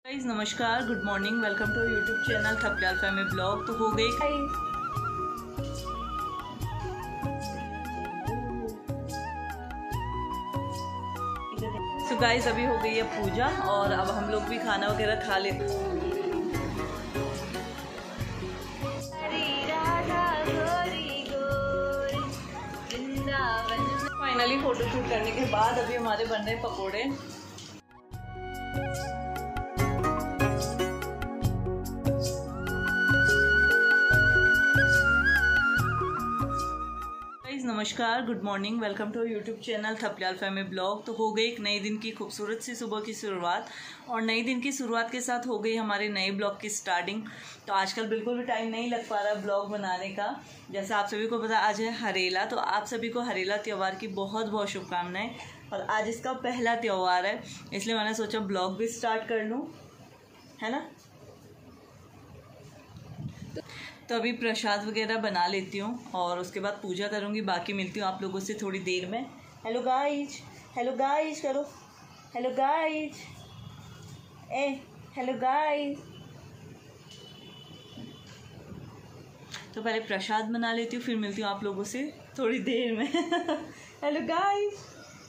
Guys नमस्कार, good morning, welcome to YouTube channel Thapliyal family blog. तो हो गई सो गाइस अभी हो गई है पूजा और अब हम लोग भी खाना वगैरह खा लेते हैं। फाइनली फोटोशूट करने के बाद अभी हमारे बन रहे पकोड़े। नमस्कार, good morning, welcome to YouTube channel Thapliyal family blog. तो हो गई एक नए दिन की खूबसूरत सी सुबह की शुरुआत और नई दिन की शुरुआत के साथ हो गई हमारे नए ब्लॉग की स्टार्टिंग। तो आजकल बिल्कुल भी टाइम नहीं लग पा रहा ब्लॉग बनाने का। जैसे आप सभी को पता आज है हरेला, तो आप सभी को हरेला त्यौहार की बहुत बहुत शुभकामनाएं। और आज इसका पहला त्यौहार है, इसलिए मैंने सोचा ब्लॉग भी स्टार्ट कर लूँ, है ना। तो अभी प्रसाद वगैरह बना लेती हूँ और उसके बाद पूजा करूँगी। बाकी मिलती हूँ आप लोगों से थोड़ी देर में। हेलो गाइज करो, हेलो गाइज, हेलो गाइज। तो पहले प्रसाद बना लेती हूँ, फिर मिलती हूँ आप लोगों से थोड़ी देर में। Hello guys.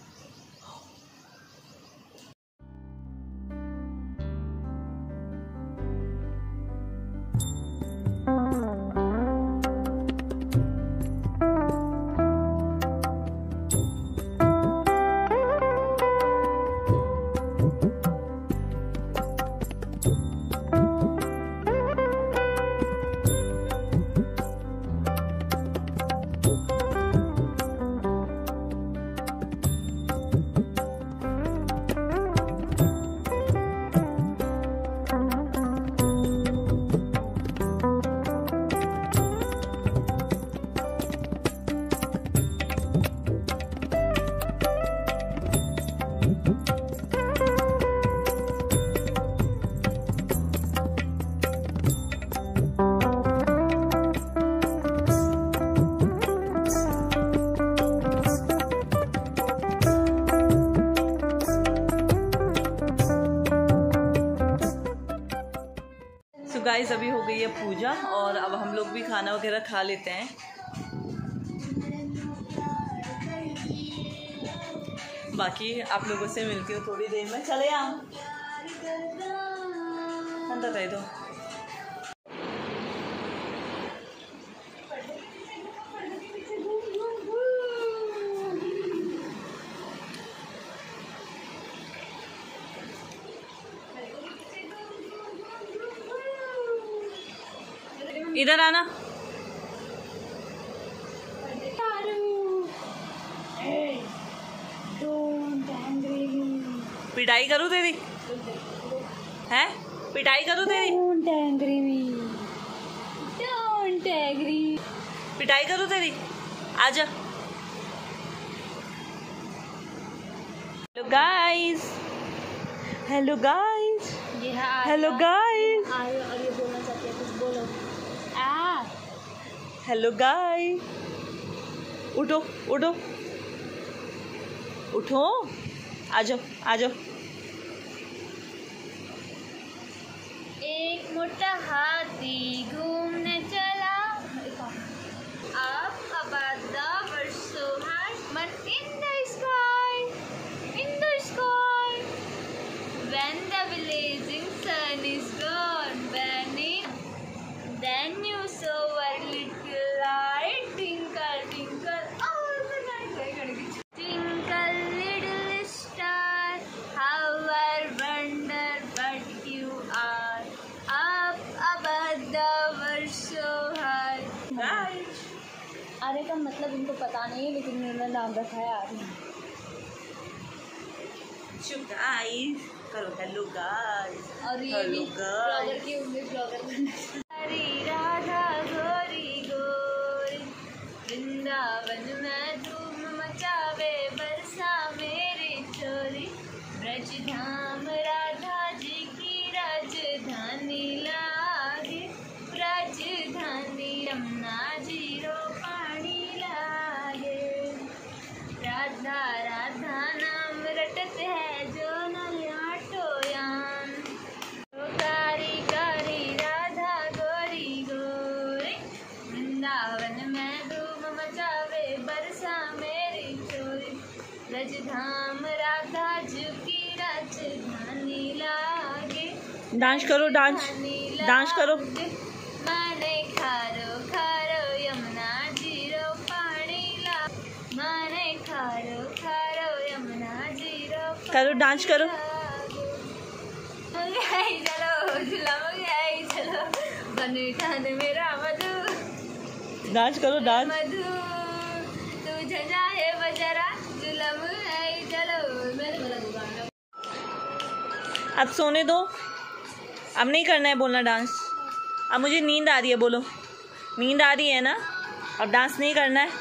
गाइस अभी हो गई है पूजा और अब हम लोग भी खाना वगैरह खा लेते हैं। बाकी आप लोगों से मिलती हूँ थोड़ी देर में। चले आओ अंदर दे दो। इधर आना। पिटाई करूँ तेरी है? पिटाई करूँ तेरी? पिटाई करूँ तेरी? आजा। Hello guys, hello guys, hello guys. और ये बोलना चाहती है, कुछ बोलो। हेलो गाइस, उठो उठो उठो, आ जाओ आ जाओ। एक मोटा हाथी घूमने चला, up above the birds so high, but in the sky, when the blazing sun is gone, then you saw a little light, twinkle twinkle all the night. Twinkle little star, how I wonder what you are, up above the world so high. आर्य का मतलब इनको पता नहीं है, लेकिन उन्होंने नाम रखा है आर्य। चुप गाइस करो, हेलो गाइस। और ये भी ब्लॉगर की उम्मीद ब्लॉगर। हरी राधा गोरी गोरी, वृंदावन में धूम मचावे, बरसा मेरी चोरी, ब्रज धाम राधा जी की राजधानी लागे, राजधानी यमुना जी रो पानी लागे, राधा राधा नाम रटत है जो न आटो यान। डांस करो, डांस डांस करो। माने खारो खारो यमुना जीरो पानी ला, माने खारो खारो यमुना जीरो करो, डांस करो। चलो झूला में चलो बने ठाने मेरा मधु, डांस करो, डांस। मधु तू झंझा है बजरा झूला में चलो। मैंने बोला दुकान अब सोने दो, अब नहीं करना है बोलना डांस। अब मुझे नींद आ रही है, बोलो नींद आ रही है ना, अब डांस नहीं करना है।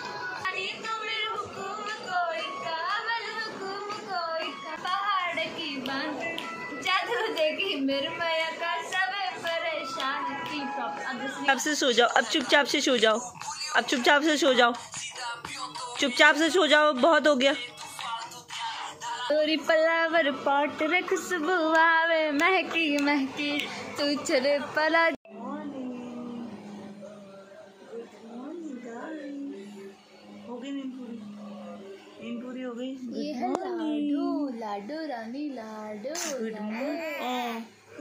पहाड़ की बात जादू देखी मेरे माया का सब परेशान की। अब से सो जाओ, अब चुपचाप से सो जाओ, अब चुपचाप से सो जाओ, चुपचाप से सो जाओ, बहुत हो गया। तोरी पलावर पाट रख सुबह आवे महकी महकी तू चले पला। हो गई नींद पूरी, नींद पूरी हो गई। ये है लाडू लाडू रानी लाडू। Good morning.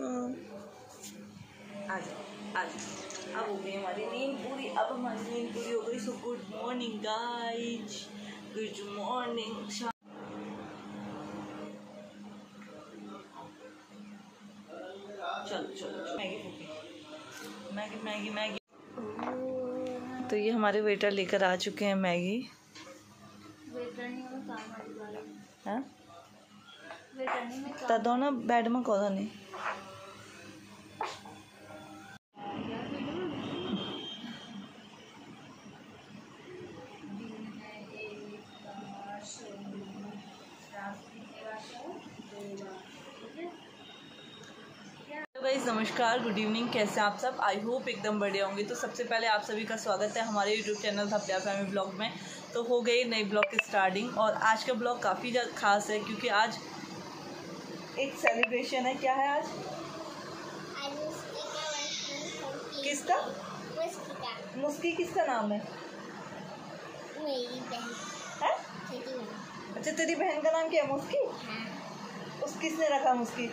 आज अब हो गई हमारी नींद पूरी, अब हमारी नींद पूरी हो गई। So good morning guys, good morning. चलो चलो मैगी फूकी, मैगी मैगी मैगी। तो ये हमारे वेटर लेकर आ चुके हैं मैगी। हाँ तदो ना बेड में कोदा नहीं। गाइस नमस्कार, गुड इवनिंग, कैसे आप सब? आई होप एकदम बढ़िया होंगे। तो सबसे पहले आप सभी का स्वागत है हमारे YouTube channel Thapliyal family blog में। तो हो गई नई ब्लॉग की स्टार्टिंग और आज का ब्लॉग काफ़ी खास है क्योंकि आज एक सेलिब्रेशन है। क्या है आज? किसका? मुस्की किसका नाम है? मेरी बहन है? छोटी बहन। अच्छा तेरी बहन का नाम क्या है? मुस्की? हाँ। उस किसने रखा मुस्की?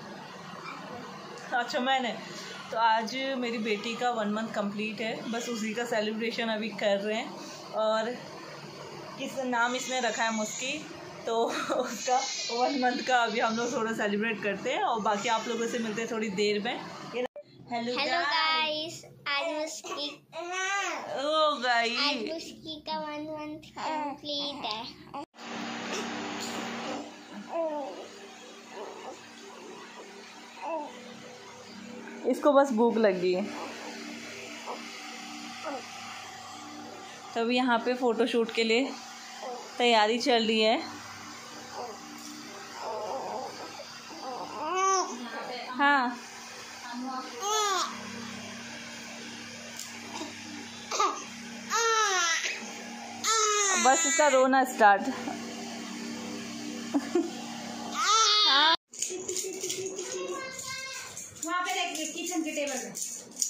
अच्छा मैंने। तो आज मेरी बेटी का 1 मंथ कंप्लीट है, बस उसी का सेलिब्रेशन अभी कर रहे हैं। और किस नाम इसने रखा है? मुस्की। तो उसका 1 मंथ का अभी हम लोग थोड़ा सेलिब्रेट करते हैं और बाकी आप लोगों से मिलते हैं थोड़ी देर में। हेलो गाइस, आज मुस्की ओ गाइस आज मुस्की का 1 मंथ कंप्लीट है। इसको बस भूख लगी है। तब यहाँ पे फ़ोटोशूट के लिए तैयारी चल रही है। हाँ बस इसका रोना स्टार्ट। वहाँ पे देख किचन के टेबल पे।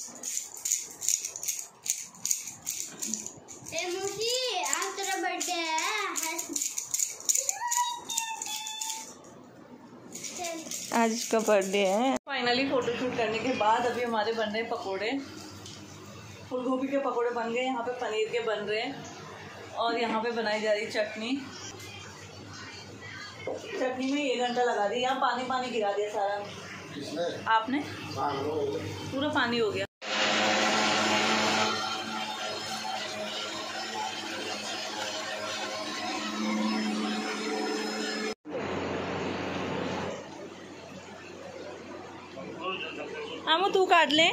मुझे आज तेरा बर्थडे है। आज इसका बर्थडे है। फाइनली फोटोशूट करने के बाद अभी हमारे बन रहे हैं पकोड़े। फूल गोभी के पकोड़े बन गए, यहाँ पे पनीर के बन रहे हैं और यहाँ पे बनाई जा रही चटनी। चटनी में 1 घंटा लगा दी। यहाँ पानी पानी गिरा दिया सारा। आपने? पूरा पानी हो गया। आमू तू काट ले।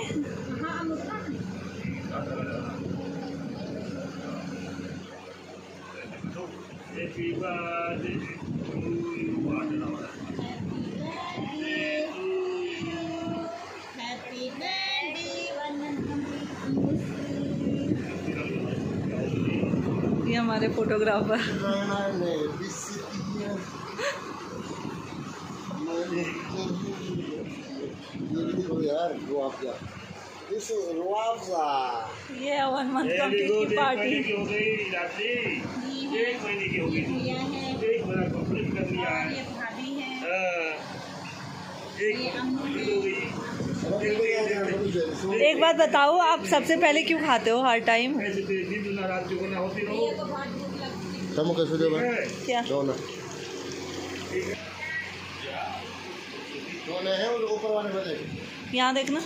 ये हमारे फोटोग्राफर। ये 1 मंथ कंप्लीट की पार्टी। एक बात बताओ, आप सबसे पहले क्यों खाते हो हर टाइम? क्या यहाँ देखना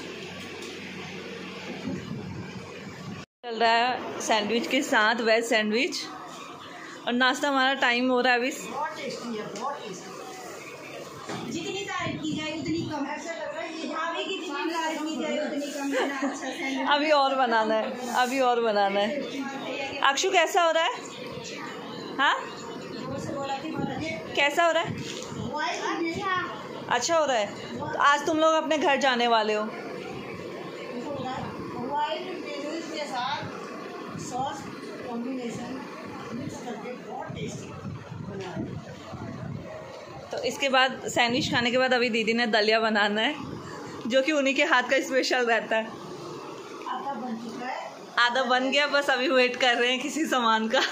चल रहा है सैंडविच के साथ वेज सैंडविच, और नाश्ता हमारा टाइम हो रहा है अभी। बहुत टेस्टी है, बहुत टेस्टी। जितनी तारीफ की जाए उतनी कम है। ऐसा लग रहा है भाभी की जितनी तारीफ की जाए उतनी कम है ना। अच्छा सैंडविच अभी और बनाना है, अभी और बनाना है। अक्षु कैसा हो रहा है? हाँ कैसा हो रहा है? अच्छा हो रहा है। तो आज तुम लोग अपने घर जाने वाले हो। के साथ सॉस कॉम्बिनेशन मिक्स करके बहुत टेस्टी बना है। तो इसके बाद सैंडविच खाने के बाद अभी दीदी ने दलिया बनाना है, जो कि उन्हीं के हाथ का स्पेशल रहता है। आटा बन चुका है, आधा बन गया, बस अभी वेट कर रहे हैं किसी सामान का।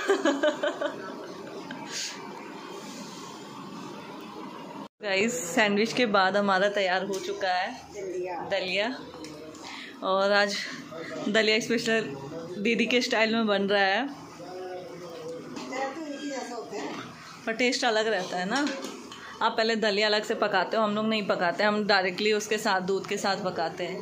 गाइस सैंडविच के बाद हमारा तैयार हो चुका है दलिया, और आज दलिया स्पेशल दीदी के स्टाइल में बन रहा है, पर टेस्ट अलग रहता है ना। आप पहले दलिया अलग से पकाते हो, हम लोग नहीं पकाते, हम डायरेक्टली उसके साथ दूध के साथ पकाते हैं।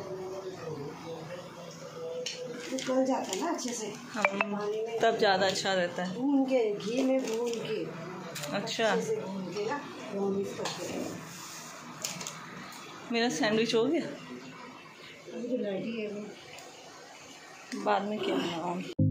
गल जाता है ना अच्छे से, हम तब ज़्यादा अच्छा रहता है। भून के घी में भून के अच्छा अच्छे से भून के ना मिक्स करके। मेरा सैंडविच हो गया, अभी तो रेडी है वो। बाद में क्या बनाऊँ।